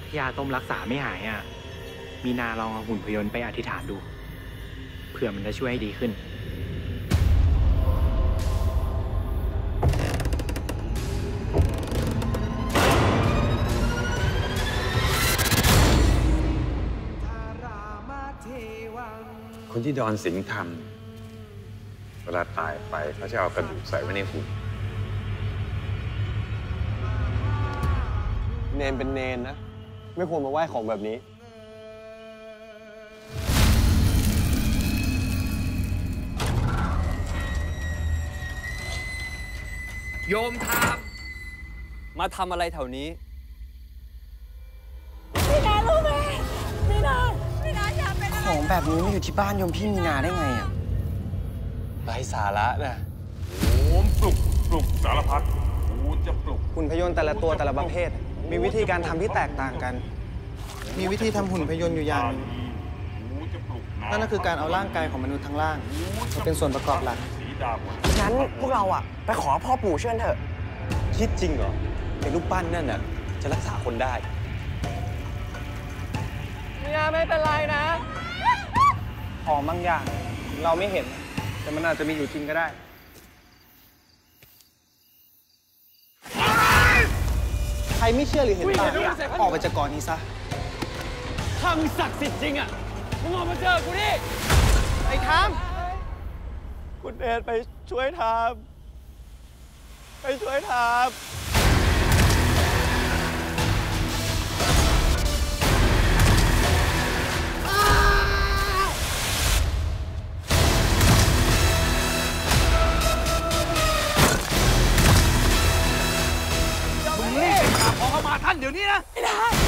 ยาต้มรักษาไม่หายอ่ะมีนาลองเอาหุ่นพยนต์ไปอธิษฐานดูเผื่อมันจะช่วยให้ดีขึ้นคนที่ดอนสิงห์ทำเวลาตายไปเขาจะเอากระดูกใส่ไว้ในหุ่นเนนเป็นเนนนะไม่ควรมาไหว้ของแบบนี้โยมทามมาทำอะไรแถวนี้มีนารู้ไหมมีนาอย่าเป็นของแบบนี้มาอยู่ที่บ้านโยมพี่มีนาได้ไงอ่ะไร้สาระนะผมปลุกสารพัดกูจะปลุกหุ่นพยนต์แต่ละตัวแต่ละประเภทมีวิธีการทำที่แตกต่างกันมีวิธีทำหุ่นพยนต์อยู่อย่างนึงนั่นก็คือการเอาร่างกายของมนุษย์ทั้งร่างมาเป็นส่วนประกอบหลักงั้นพวกเราอ่ะไปขอพ่อปู่เชิญเถอะคิดจริงเหรอไอ้รูปปั้นนั่นน่ะจะรักษาคนได้มีนาไม่เป็นไรนะของบางอย่างเราไม่เห็นแต่มันอาจจะมีอยู่จริงก็ได้ใครไม่เชื่อหรือเห็นต่างออกไปจากก่อนนี้ซะถ้ามึงศักดิ์สิทธิ์จริงอ่ะมึงออกมาเจอกูดิไอ้ทำคุณเดชไปช่วยทำไปช่วยทำมึงรีบไปหาขอเข้ามาท่านเดี๋ยวนี้นะไม่ได้